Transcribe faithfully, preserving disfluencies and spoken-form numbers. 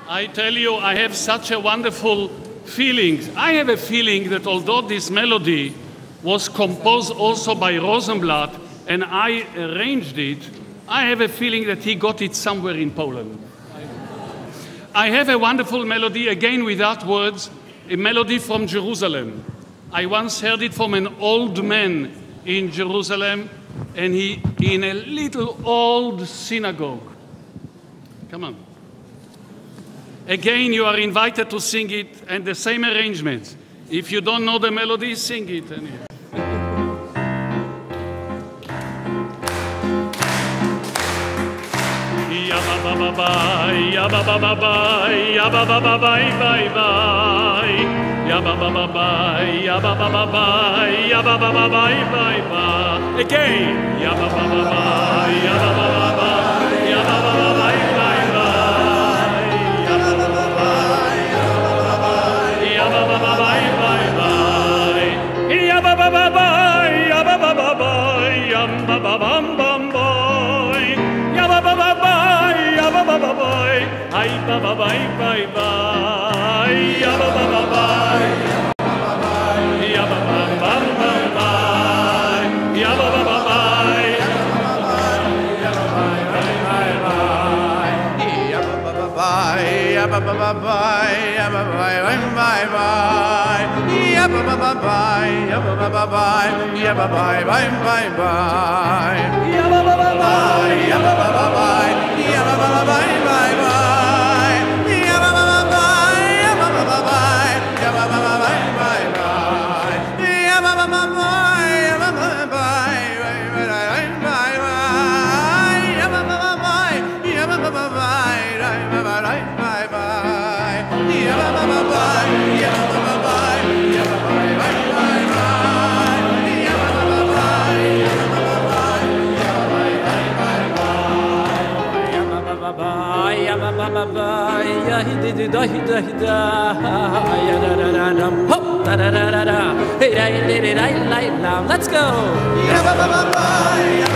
I tell you, I have such a wonderful feeling. I have a feeling that although this melody was composed also by Rosenblatt and I arranged it, I have a feeling that he got it somewhere in Poland. I have a wonderful melody, again without words, a melody from Jerusalem. I once heard it from an old man in Jerusalem, and he in a little old synagogue. Come on. Again, you are invited to sing it, and the same arrangements. If you don't know the melody, sing it. Anyway. Ya ba ba ba ba, ya ba ba ba ba, ya ba ba ba bye bye bye. Ya ba ba ba ba, ya ba ba ba ba, ya ba ba ba bye bye bye. Again. Ya ba ba ba ba, ya ba ba ba ba, ya ba ba ba bye bye bye. Ya ba ba ba ba, ya ba ba ba bye bye bye. Ya ba ba ba ba, ya ba ba ba ba, ya ba ba bam bam boy. Ya ba ba ba ba, ya ba ba ba boy. Ay ba ba bye bye bye. Ya ba ba ba ba. Bye bye bye bye bye bye bye. Yeah bye bye bye bye. Yeah bye bye bye bye. Yeah bye bye bye bye bye. Yeah bye bye bye bye. Yeah bye bye bye bye. Yeah bye bye bye bye bye. Yeah bye bye bye bye. Yeah bye bye bye bye. Yeah bye bye bye bye bye. Yeah bye bye bye bye. Yeah bye bye bye bye. Yeah bye bye bye bye. Yeah bye bye bye bye. Let's go.